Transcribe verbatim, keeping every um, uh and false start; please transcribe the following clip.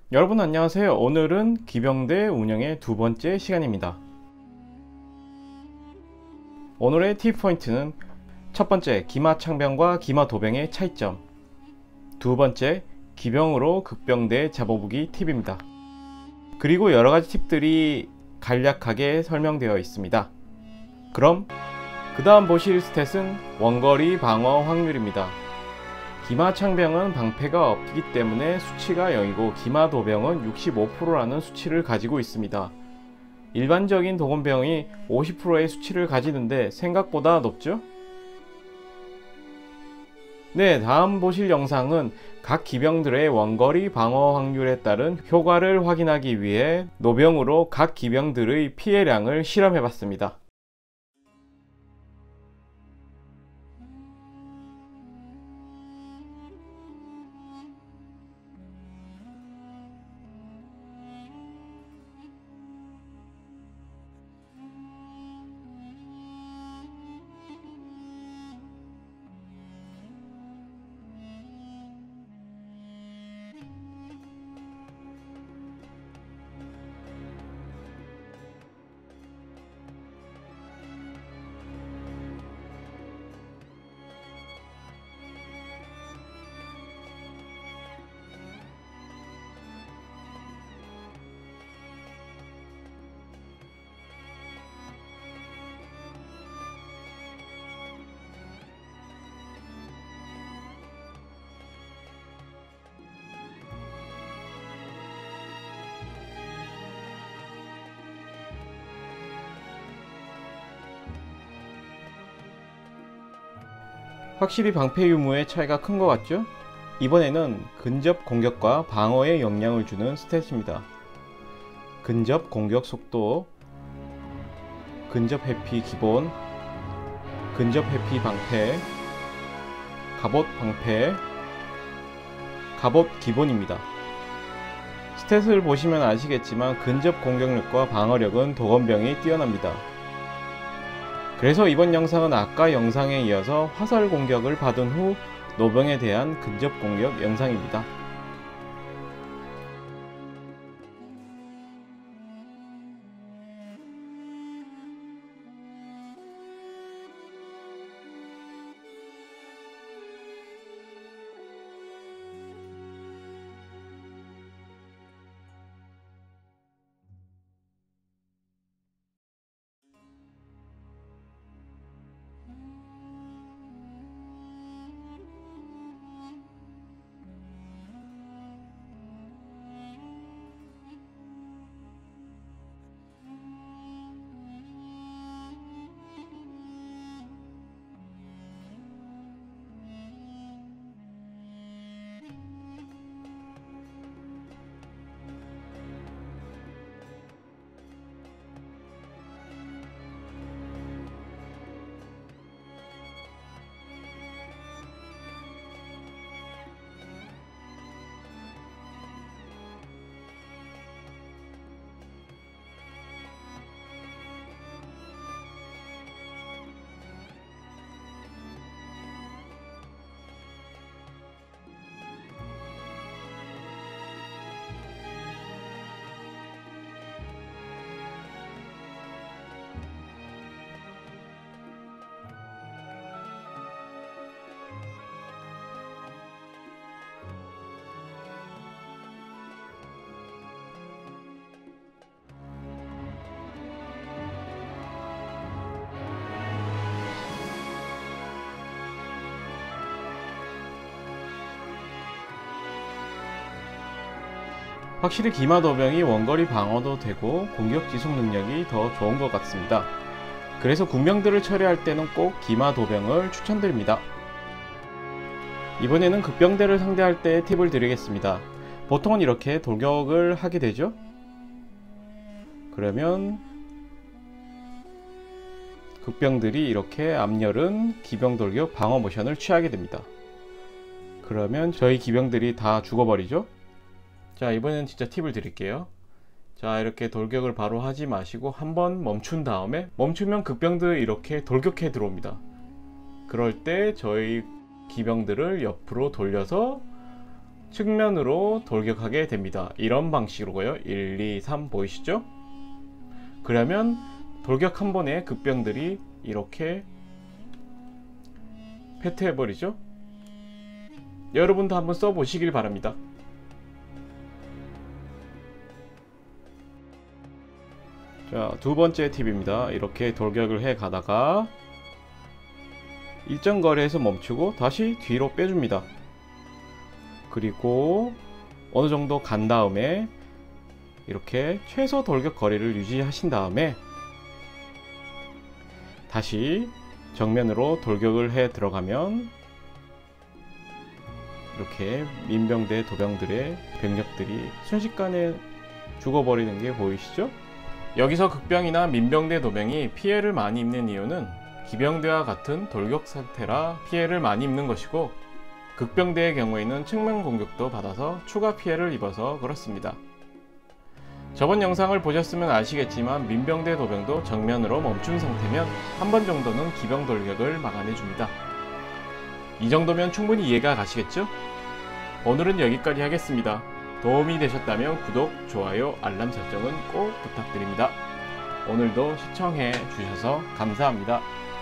여러분 안녕하세요. 오늘은 기병대 운영의 두 번째 시간입니다. 오늘의 팁 포인트는 첫 번째, 기마창병과 기마도병의 차이점. 두 번째, 기병으로 극병대 잡아보기 팁입니다. 그리고 여러가지 팁들이 간략하게 설명되어 있습니다. 그럼 그 다음 보실 스탯은 원거리 방어 확률입니다. 기마창병은 방패가 없기 때문에 수치가 영이고 기마도병은 육십오 퍼센트라는 수치를 가지고 있습니다. 일반적인 도검병이 오십 퍼센트의 수치를 가지는데 생각보다 높죠? 네, 다음 보실 영상은 각 기병들의 원거리 방어 확률에 따른 효과를 확인하기 위해 노병으로 각 기병들의 피해량을 실험해봤습니다. 확실히 방패 유무의 차이가 큰 것 같죠? 이번에는 근접 공격과 방어에 영향을 주는 스탯입니다. 근접 공격 속도, 근접 회피 기본, 근접 회피 방패, 갑옷 방패, 갑옷 기본입니다. 스탯을 보시면 아시겠지만 근접 공격력과 방어력은 도검병이 뛰어납니다. 그래서 이번 영상은 아까 영상에 이어서 화살 공격을 받은 후 노병에 대한 근접 공격 영상입니다. 확실히 기마도병이 원거리 방어도 되고 공격 지속 능력이 더 좋은 것 같습니다. 그래서 군병들을 처리할 때는 꼭 기마도병을 추천드립니다. 이번에는 극병대를 상대할 때 팁을 드리겠습니다. 보통은 이렇게 돌격을 하게 되죠. 그러면 극병들이 이렇게 앞열은 기병 돌격 방어 모션을 취하게 됩니다. 그러면 저희 기병들이 다 죽어버리죠. 자, 이번엔 진짜 팁을 드릴게요. 자, 이렇게 돌격을 바로 하지 마시고 한번 멈춘 다음에, 멈추면 극병들이 이렇게 돌격해 들어옵니다. 그럴 때 저희 기병들을 옆으로 돌려서 측면으로 돌격하게 됩니다. 이런 방식으로요. 일, 이, 삼 보이시죠? 그러면 돌격 한 번에 극병들이 이렇게 패퇴해버리죠. 여러분도 한번 써보시길 바랍니다. 자, 두 번째 팁입니다. 이렇게 돌격을 해 가다가 일정 거리에서 멈추고 다시 뒤로 빼줍니다. 그리고 어느 정도 간 다음에 이렇게 최소 돌격 거리를 유지하신 다음에 다시 정면으로 돌격을 해 들어가면 이렇게 민병대 도병들의 병력들이 순식간에 죽어버리는 게 보이시죠? 여기서 극병이나 민병대 도병이 피해를 많이 입는 이유는 기병대와 같은 돌격 상태라 피해를 많이 입는 것이고, 극병대의 경우에는 측면 공격도 받아서 추가 피해를 입어서 그렇습니다. 저번 영상을 보셨으면 아시겠지만 민병대 도병도 정면으로 멈춘 상태면 한 번 정도는 기병 돌격을 막아내줍니다. 이 정도면 충분히 이해가 가시겠죠? 오늘은 여기까지 하겠습니다. 도움이 되셨다면 구독, 좋아요, 알람 설정은 꼭 부탁드립니다. 오늘도 시청해 주셔서 감사합니다.